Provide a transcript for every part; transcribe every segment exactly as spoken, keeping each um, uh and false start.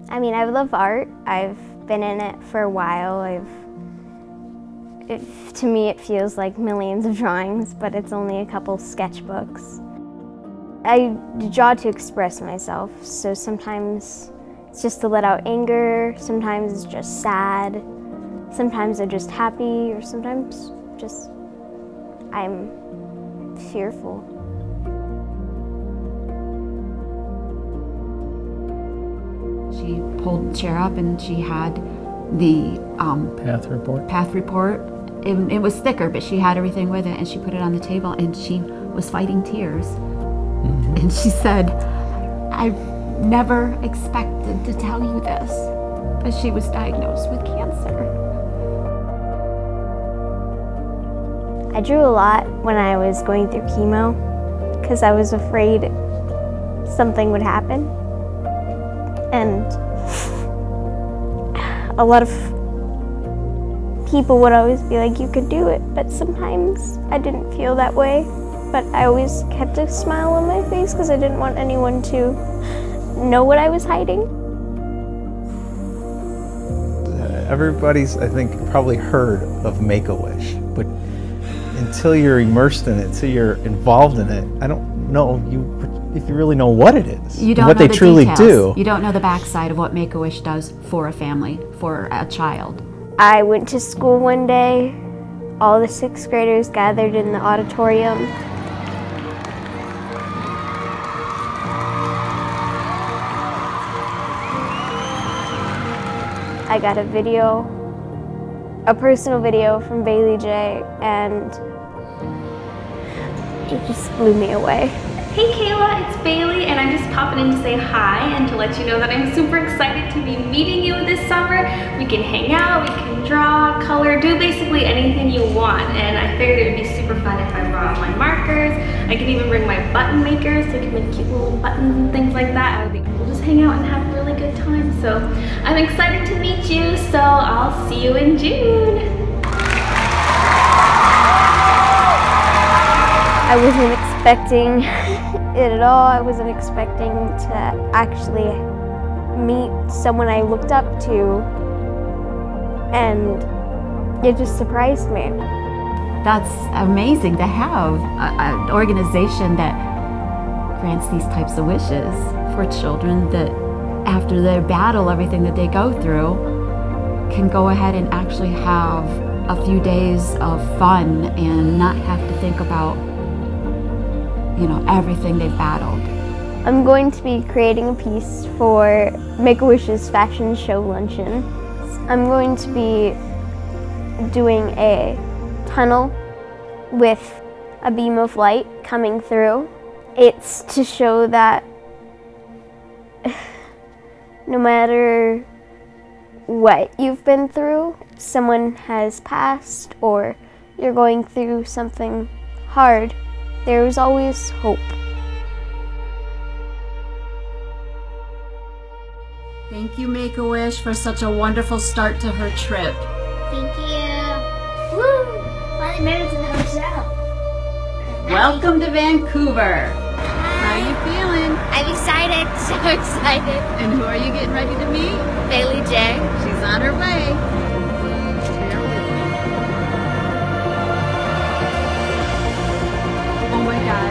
I mean, I love art. I've been in it for a while. I've, it, to me, it feels like millions of drawings, but it's only a couple sketchbooks. I draw to express myself, so sometimes it's just to let out anger, sometimes it's just sad, sometimes I'm just happy, or sometimes just I'm fearful. She pulled the chair up and she had the um, path report. Path report. It, it was thicker, but she had everything with it, and she put it on the table, and she was fighting tears. Mm-hmm. And she said, "I never expected to tell you this, but she was diagnosed with cancer." I drew a lot when I was going through chemo because I was afraid something would happen. And a lot of people would always be like, "You could do it," but sometimes I didn't feel that way. But I always kept a smile on my face because I didn't want anyone to know what I was hiding. Everybody's, I think, probably heard of Make-A-Wish, but until you're immersed in it, until you're involved in it, I don't know you if you really know what it is, you don't what know they the truly details. do. You don't know the backside of what Make-A-Wish does for a family, for a child. I went to school one day. All the sixth graders gathered in the auditorium. I got a video, a personal video from Bailey J, and it just blew me away. Hey Kayla, it's Bailey, and I'm just popping in to say hi and to let you know that I'm super excited to be meeting you this summer. We can hang out, we can draw, color, do basically anything you want, and I figured it would be super fun if I brought all my markers. I can even bring my button makers so I can make cute little buttons and things like that. I would think we'll just hang out and have a really good time. So I'm excited to meet you, so I'll see you in June. I wasn't expecting it at all. I wasn't expecting to actually meet someone I looked up to, and it just surprised me. That's amazing to have an organization that grants these types of wishes for children that after they battle everything that they go through can go ahead and actually have a few days of fun and not have to think about, you know, everything they've battled. I'm going to be creating a piece for Make-A-Wish's fashion show luncheon. I'm going to be doing a tunnel with a beam of light coming through. It's to show that no matter what you've been through, someone has passed, or you're going through something hard, there is always hope. Thank you, Make-A-Wish, for such a wonderful start to her trip. Thank you. Woo! Finally made it to the hotel. Welcome to Vancouver. How are you feeling? I'm excited, so excited. And who are you getting ready to meet? Bailey J. She's on her way. Oh my God.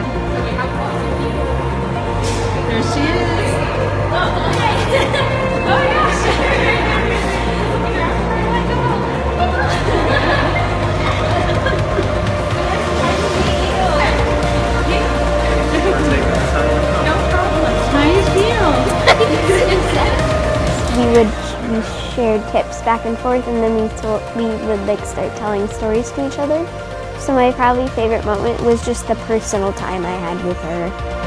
There she is. Oh, okay. Oh my gosh. We would we shared tips back and forth, and then we told, we would like start telling stories to each other. So my probably favorite moment was just the personal time I had with her.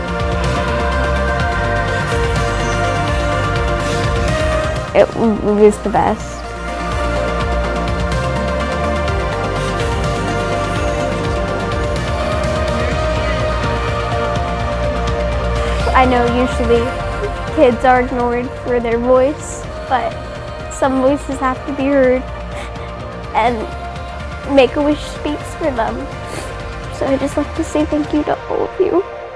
It, it was the best. I know usually kids are ignored for their voice, but some voices have to be heard, and Make-A-Wish speaks for them. So I just like to say thank you to all of you.